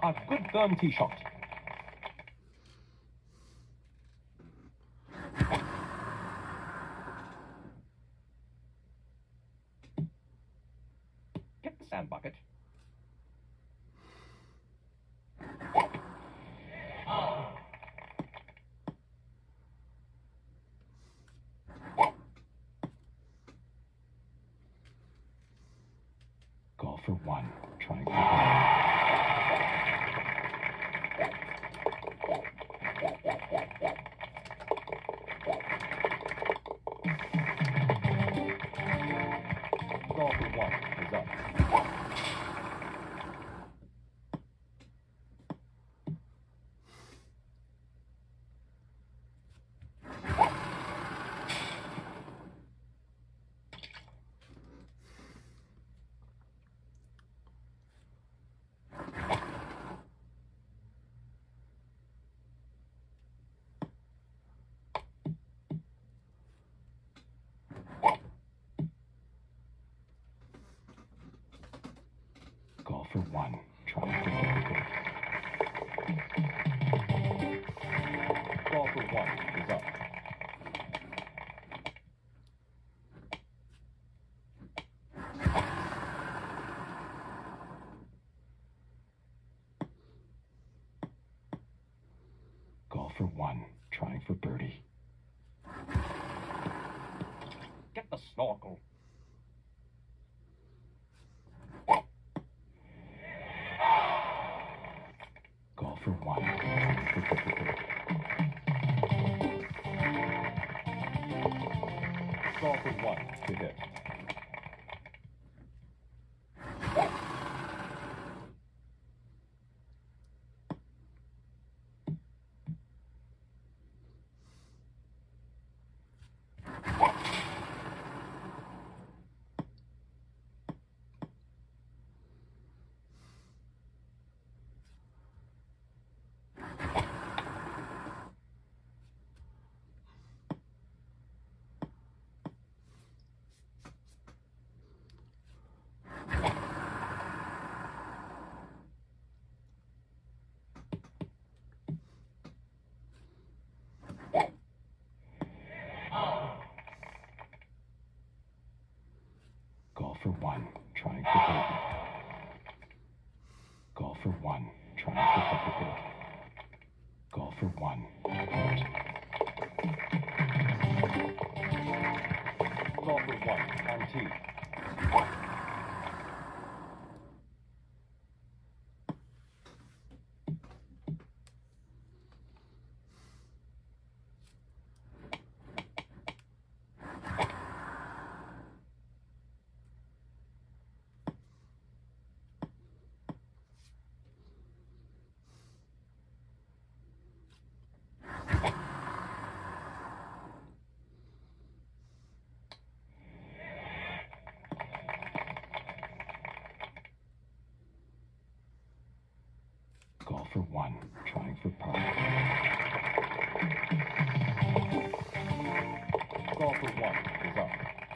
A good firm tee shot. Get the sand bucket. Golfer 1, trying for Golfer 1 is up. Golfer 1, trying for birdie. Golfer 1 is up. Golfer 1, trying for birdie. Get the snorkel. Golfer 1, trying for birdie. Golfer 1 to hit. Golfer 1, trying for birdie. Golfer 1, trying for birdie. Golfer 1, out. Golfer 1, on tee. Golfer 1, trying for par. Golfer 1 is up.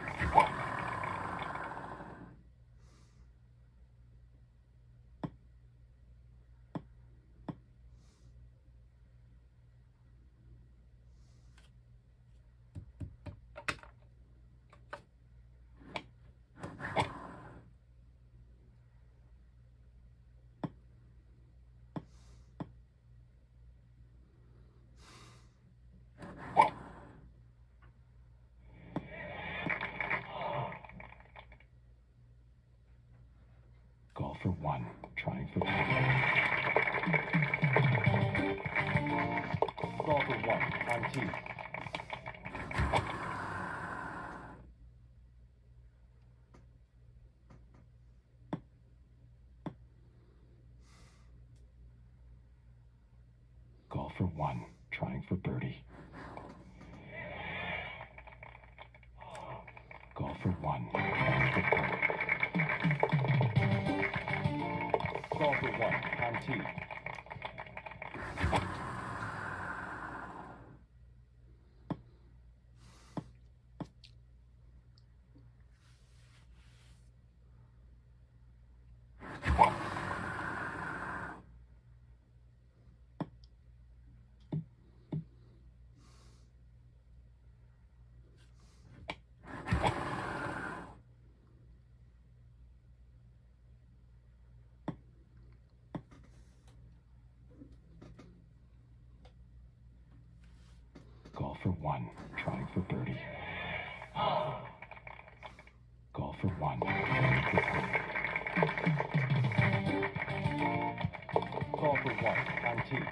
Golfer 1, trying for par. Golfer 1, on tee. Golfer 1, trying for birdie. Golfer 1, trying for par. Golfer 1, on tee. one, trying for birdie. Golf for one, trying for three. Golf for one, on tee.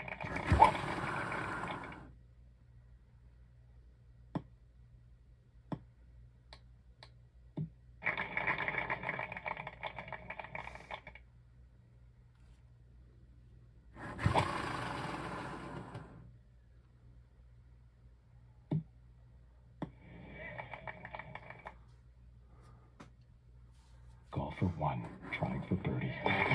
Golf for one, trying for birdie.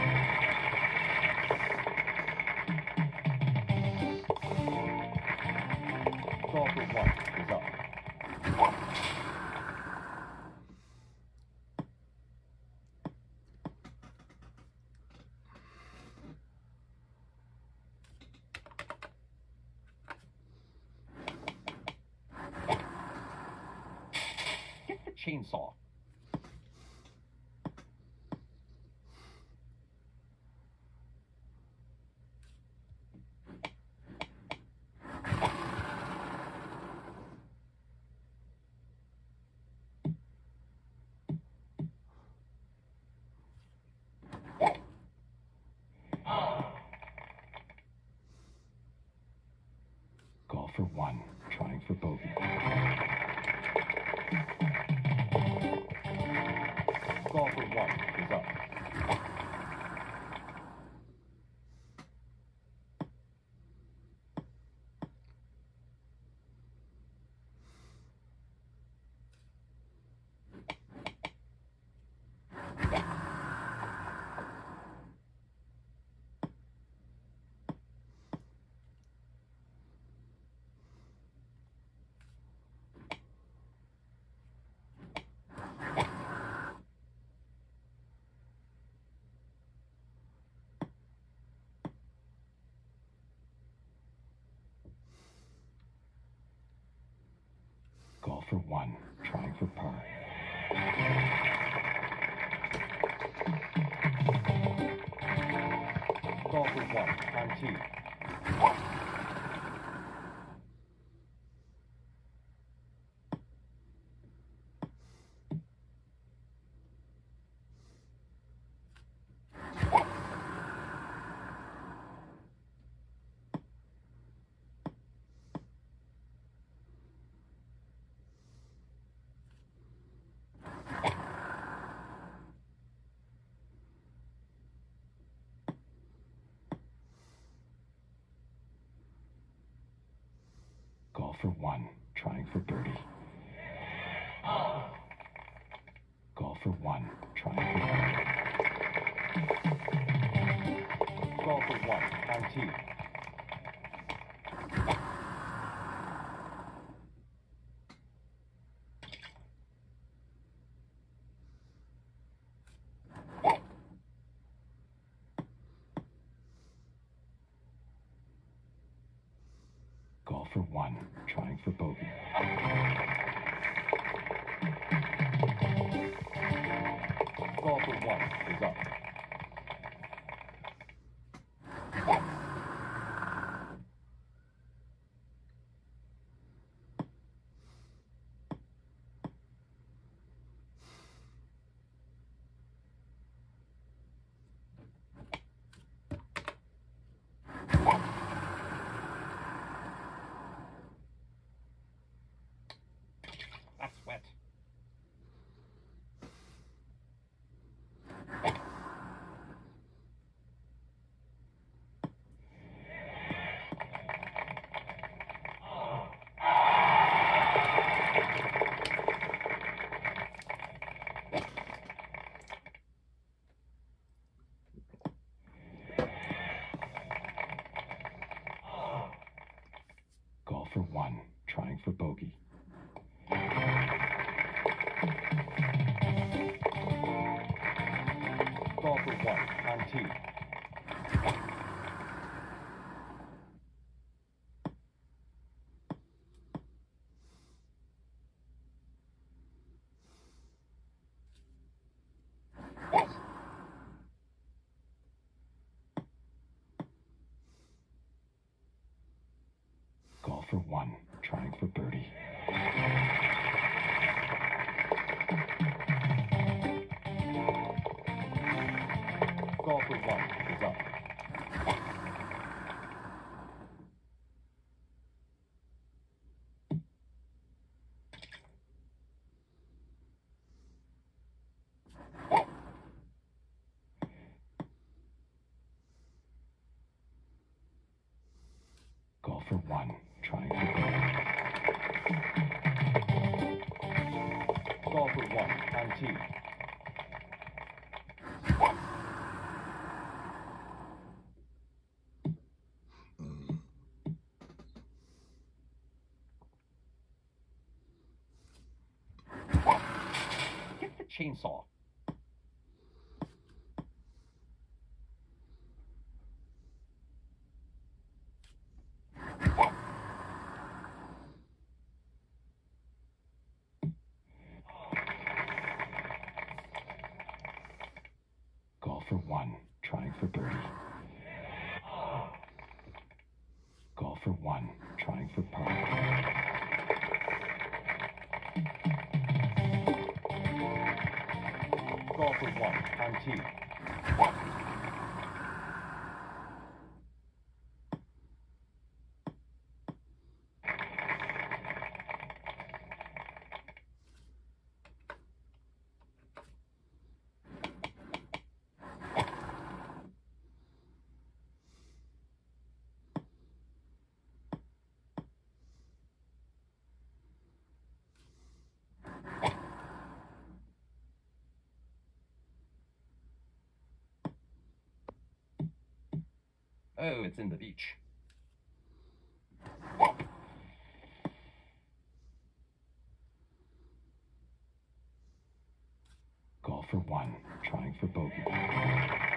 Golf for one is up. Get the chainsaw. Golf for one, trying for bogey. Golf for one is up. Golf for one, trying for par. Golf for one, on tee. Golf for one, trying for birdie. Golf for one, trying for birdie. Golf for one, on tee. Golf for one, trying for bogey. Golf for one is up. That's wet. Golf for one, trying for bogey. Golf for one, on tee. Golf Golf for one, trying for birdie. Golfer one is up. Golfer one, trying for birdie. Golfer one on tee. Get the chainsaw. Golfer one, trying for birdie. Golfer one, trying for par. Golfer one on tee. Oh, it's in the beach. Golfer one, trying for bogey.